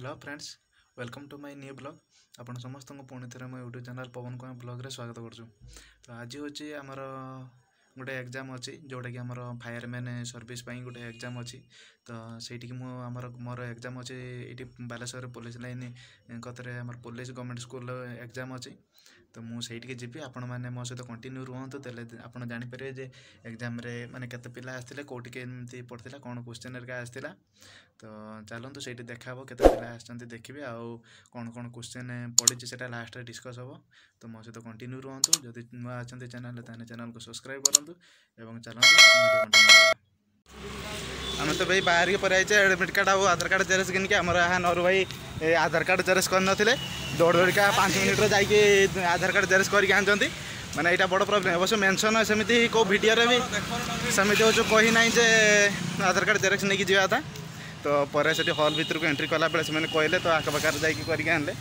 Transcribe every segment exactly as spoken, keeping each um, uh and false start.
Hello friends, welcome to my new blog. आपण समस्त को पुणी थे मो YouTube channel Pavan Kumar blog रे स्वागत करूँ। तो आज हूँ आमर गोटे एग्जाम अच्छी जोटा कि आमर फायरमैन सर्विस गोटे एग्जाम अच्छी। तो सहीटी मुझे मोर एग्जाम अच्छी ये बालेश्वर पुलिस लाइन कतरे आम पुलिस गवर्नमेंट स्कूल एग्जाम अच्छी। तो मुझे जी आपण मैंने मो सहित कंटिन्यू रुहतु तेल आप जापर जे एग्जाम माने केते पिला आसते कौटी केमती पड़ता कौन क्वेश्चन एरिका आसला। तो चलतु से देखा केते पिला आसछन्ति देखिए आउ कौन कौन क्वेश्चन पड़ी से लास्ट डिस्कस हम। तो मो सहित कंटिन्यू रुहतु जदि नुआ अच्छा चैनल ताने चैनल को सब्सक्राइब करूँ एवं चलतु वीडियो कंटिन्यू। आम तो भाई बाहर के पर एडमिट कार्ड और आधार कार्ड जेरेस किन के आमर नर भाई आधार कार्ड जेरेस कर नथिले दौड़ दौड़िका पाँच मिनिट जाकि आधार कार्ड जेरेस करके आनछन्ति। माने यहाँ बड़ प्रॉब्लम अवश्य मेंशन सेमती को वीडियो भी सेमती हो कही ना जे आधार कार्ड जेरेक्स नहीं जावा था। तो पर से हॉल भीतर को एंट्री कला बेले से कहले तो आखपाखे जाकि करके आनले।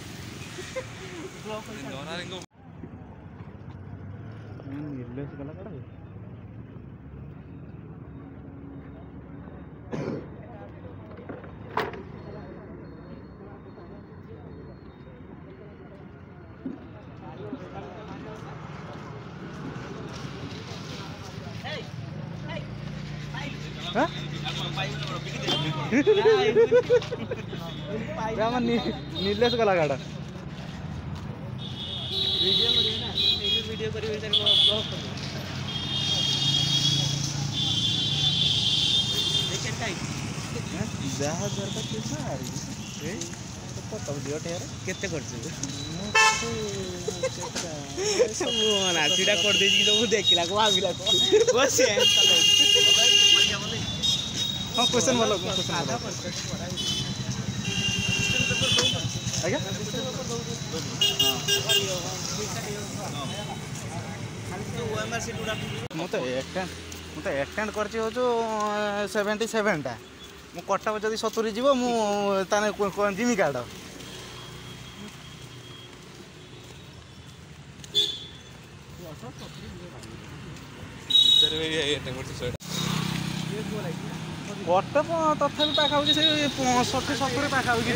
नीलेश गला गाड़ा वीडियो जहाँ केते नासीटा कर देखला को भाविला हाँ क्वेश्चन भल आज्ञा मुझे एटेंड कर सेवेन्टी सेवेन टा मु कटक जदि सतुरी जीव मुझे जिमी कार्ड कटक तथा पाखापाखि से षठी सतुरी पाखापाखि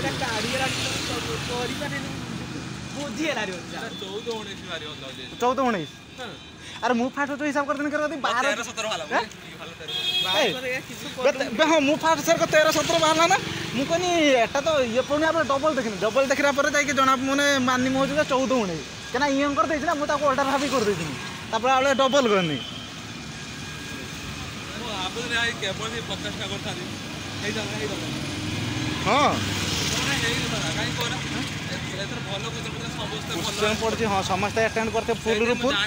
चौदह उन्नीस अरे मु फास्ट जो हिसाब कर बारह हाँ मु फास्ट सर तेरह सतर बाहर ना मुझे एटा तो ये पुणी आप डबल देखनी डबल देखला जना मैंने मानी मुझे चौदह उन्नीस क्या इं कर ना मुझे अल्टा भाभी कर आगे डबल करनी हाँ पड़ी हाँ समस्त अटेंड करते फुल रु फुल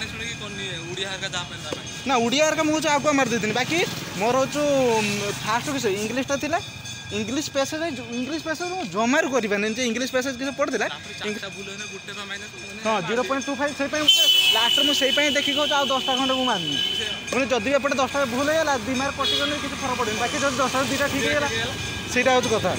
ना उड़िया का मुझे आगुआ मार देती बाकी मोर हूँ फास्ट विषय इंग्लीश था इंग्लीश पैसेज इंग्लीश पैसेज मुझे जमार कर इंग्लीश पैसेज किसी पढ़ा हाँ जीरो पॉइंट टू फाइव से लास्ट मुझे देखिए आ दसटा खंडे मुझे मारनी पुणी जदि एपटे दसटा भूल होगा दी मार्क कटिगले किसी फरक पड़े बाकी जब दसटा दुटा ठीक है ସେଇଟା ହଉଛି କଥା।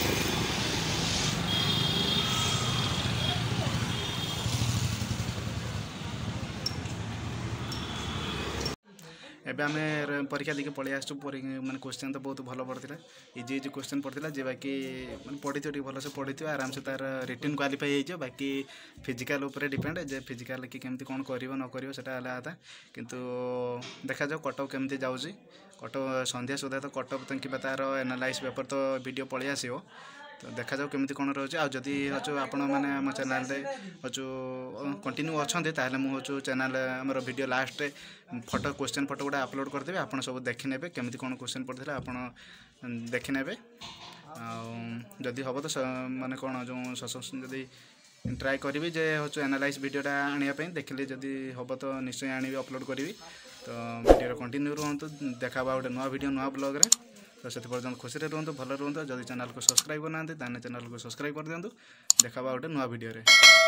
एबे आमे परीक्षा देके पळि आसछु माने क्वेश्चन तो बहुत भल पड़ता इजी इजी क्वेश्चन पड़ता जे बाकी माने पढ़ी भल से पढ़ी आराम से तार रिटर्न क्वालिफाई हो बाकी फिजिकल ऊपर डिपेंड जे फिजिकल कि केमती कौन करिवो न करिवो सेटा हला था किंतु देखा जाओ कटअप केमती जाउची कटअप संध्या सुधा तो कटअप कि तार एनालाइज पेपर तो वीडियो पळि आसीबो। तो देखा जाओ केमती कौन रोचे आ जदि हचु आपण मैंने आम चैनल हचु कंटिन्यू अच्छा ताहले मु हचु चैनल आमर video last photo question photo गुड़ा अपलोड करदेबे आपण सब देखि नेबे केमती कौन क्वेश्चन पड़ता आपण देखि नेबे जदि हम तो माने कौन जो सब्सक्रिप्शन जदि ट्राए करी जे हचु एनालाइज वीडियोटा आनिया देखिले जदि हम तो निश्चय आनी अपलोड करी। तो वीडियो कंटिन्यू रुहतु देखा गोटे नुआ वीडियो नुआ ब्लॉग रे। तो से पर्यटन खुशी रुहतु भल रुहतु जदि चैनल को सब्सक्राइब करना ताने चैनल को सब्सक्राइब कर दिंतु देखा गोटे नुआ वीडियो रे।